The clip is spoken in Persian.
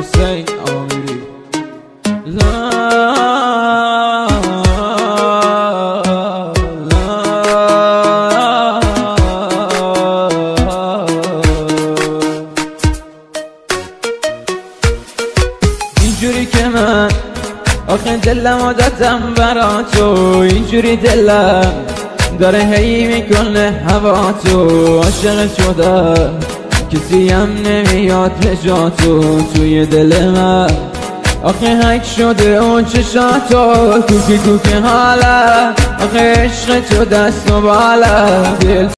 حسین آمیری. لا اینجوری که من آخه دلم عادتم برا تو، اینجوری دلم داره هی میکنه هوا تو. عاشق شدم کسی هم نمیاد به جا تو، توی دل من آخه هک شده اون چشاتو. کوکی کوکی حالا آخه عشق تو دست و بالا.